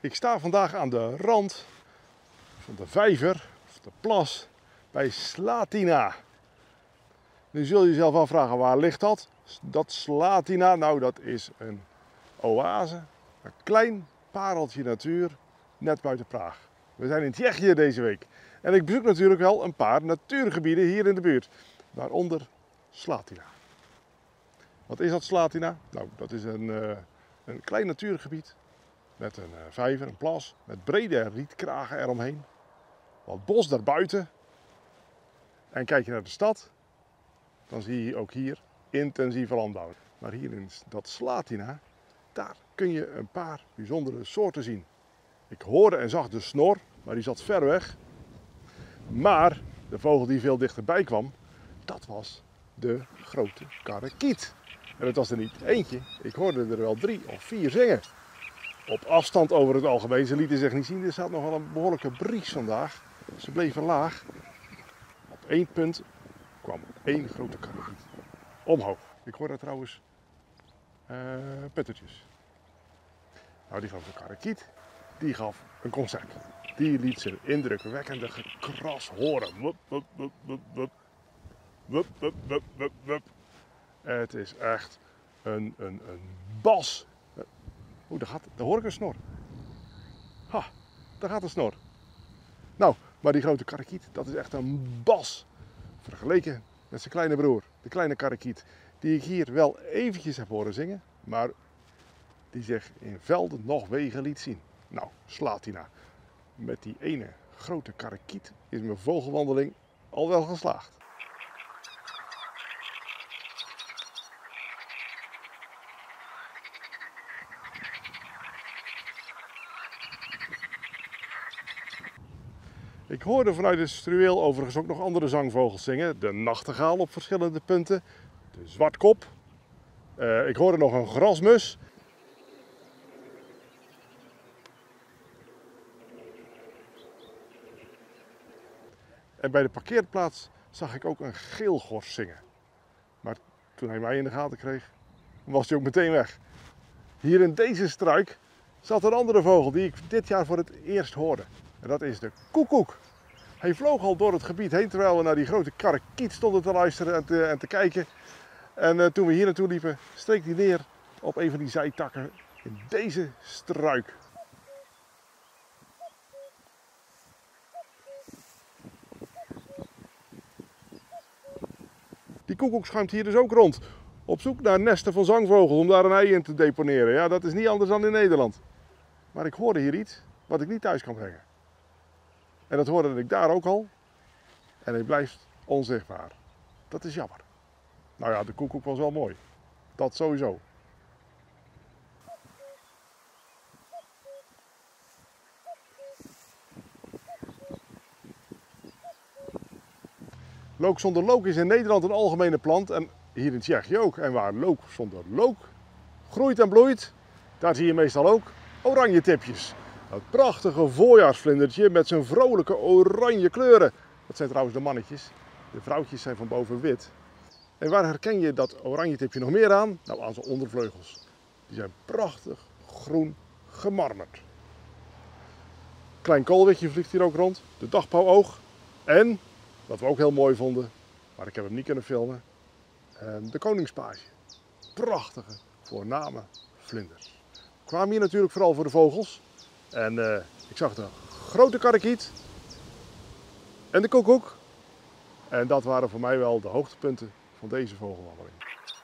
Ik sta vandaag aan de rand van de vijver, of de plas, bij Slatina. Nu zul je jezelf afvragen, waar ligt dat? Dat Slatina, nou dat is een oase, een klein pareltje natuur, net buiten Praag. We zijn in Tsjechië deze week. En ik bezoek natuurlijk wel een paar natuurgebieden hier in de buurt, waaronder Slatina. Wat is dat Slatina? Nou, dat is een klein natuurgebied met een vijver, een plas, met brede rietkragen eromheen. Wat bos daarbuiten. En kijk je naar de stad, dan zie je ook hier intensieve landbouw. Maar hier in dat Slatina, daar kun je een paar bijzondere soorten zien. Ik hoorde en zag de snor, maar die zat ver weg. Maar de vogel die veel dichterbij kwam, dat was de grote karakiet. En het was er niet eentje, ik hoorde er wel 3 of 4 zingen. Op afstand over het algemeen, ze lieten zich niet zien, er zat nogal een behoorlijke bries vandaag. Ze bleven laag. Op 1 punt kwam 1 grote karakiet omhoog. Ik hoorde trouwens puttertjes. Nou, die grote karakiet, die gaf een concert. Die liet zijn indrukwekkende gekras horen. Wup, wup, wup, wup, wup. Wup, wup, wup, wup, wup. Het is echt een bas. Oeh, daar hoor ik een snor. Ha, daar gaat een snor. Nou, maar die grote karakiet, dat is echt een bas. Vergeleken met zijn kleine broer, de kleine karakiet. Die ik hier wel eventjes heb horen zingen, maar die zich in velden nog wegen liet zien. Nou, Slatina. Met die ene grote karakiet is mijn vogelwandeling al wel geslaagd. Ik hoorde vanuit het struweel overigens ook nog andere zangvogels zingen. De nachtegaal op verschillende punten, de zwartkop. Ik hoorde nog een grasmus. En bij de parkeerplaats zag ik ook een geelgors zingen. Maar toen hij mij in de gaten kreeg, was hij ook meteen weg. Hier in deze struik zat een andere vogel die ik dit jaar voor het eerst hoorde. En dat is de koekoek. Hij vloog al door het gebied heen terwijl we naar die grote karakiet stonden te luisteren en te kijken. En toen we hier naartoe liepen, streek hij neer op een van die zijtakken in deze struik. Die koekoek schuimt hier dus ook rond, op zoek naar nesten van zangvogels om daar een ei in te deponeren. Ja, dat is niet anders dan in Nederland. Maar ik hoorde hier iets wat ik niet thuis kan brengen. En dat hoorde ik daar ook al. En hij blijft onzichtbaar. Dat is jammer. Nou ja, de koekoek was wel mooi. Dat sowieso. Look zonder look is in Nederland een algemene plant en hier in Tsjechië ook. En waar look zonder look groeit en bloeit, daar zie je meestal ook oranje tipjes. Dat prachtige voorjaarsvlindertje met zijn vrolijke oranje kleuren. Dat zijn trouwens de mannetjes. De vrouwtjes zijn van boven wit. En waar herken je dat oranje tipje nog meer aan? Nou, aan zijn ondervleugels. Die zijn prachtig groen gemarmerd. Klein koolwitje vliegt hier ook rond. De dagpauwoog. En, wat we ook heel mooi vonden, maar ik heb hem niet kunnen filmen, de koningspage. Prachtige, voorname vlinders. We kwamen hier natuurlijk vooral voor de vogels. En ik zag de grote karakiet en de koekoek. En dat waren voor mij wel de hoogtepunten van deze vogelwandeling.